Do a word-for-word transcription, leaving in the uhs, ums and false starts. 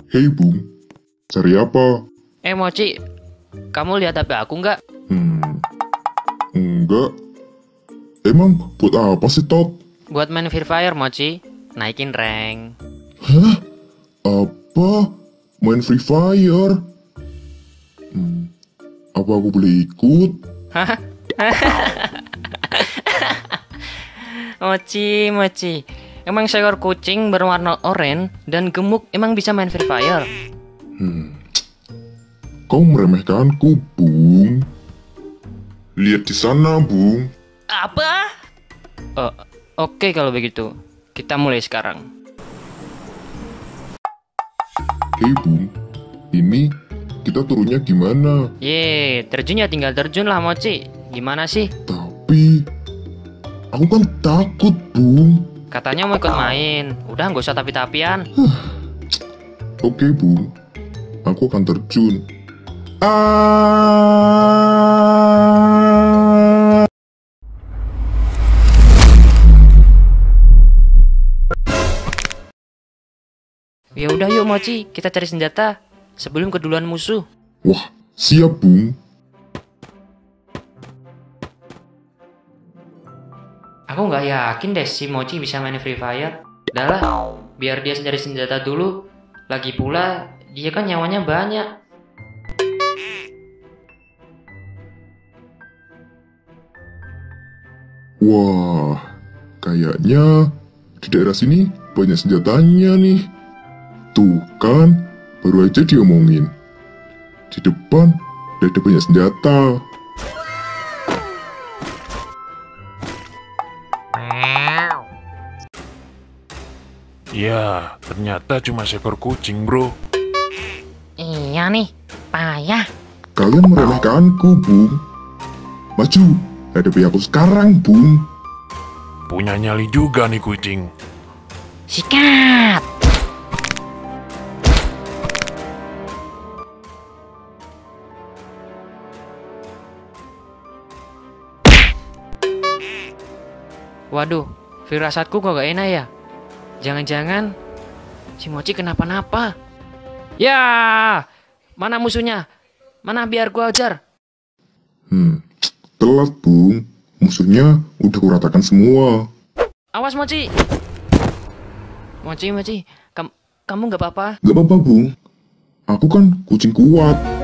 Hei Bung, cari apa? Eh Mochi, kamu lihat H P aku nggak? Hmm, enggak. Emang buat apa sih, Tot? Buat main Free Fire Mochi, naikin rank. Hah? Apa? Main Free Fire? Hmm, apa aku boleh ikut? Mochi, Mochi, emang seekor kucing berwarna oranye dan gemuk emang bisa main Free Fire? Hmm, kau meremehkanku, Bung. Lihat di sana, Bung. Apa? Oh, oke kalau begitu, kita mulai sekarang. Hei Bung, ini kita turunnya gimana? Ye, terjun ya tinggal terjun lah Mochi. Gimana sih? Tapi aku kan takut, Bung. Katanya mau ikut main. Udah nggak usah tapi-tapian. Oke, Bung. Aku akan terjun. Ah! Ya udah yuk Mochi, kita cari senjata sebelum keduluan musuh. Wah, siap, Bung. Aku nggak yakin deh si Mochi bisa main Free Fire. Udah lah, biar dia cari senjata dulu. Lagi pula, dia kan nyawanya banyak. Wah, kayaknya di daerah sini banyak senjatanya nih. Tuh kan, baru aja diomongin. Di depan udah ada banyak senjata. Ya, ternyata cuma seekor kucing, bro. Iya nih, payah. Kalian meremehkanku, Bung. Maju, hadapi aku sekarang, Bung. Punya nyali juga nih kucing. Sikat! Waduh, firasatku kok gak enak ya? Jangan-jangan si Mochi kenapa-napa? Ya, mana musuhnya? Mana biar gua ajar? Hmm, telat, Bung. Musuhnya udah kuratakan semua. Awas Mochi! Mochi, Mochi, kam kamu gak apa-apa? Gak apa-apa, Bung. Aku kan kucing kuat.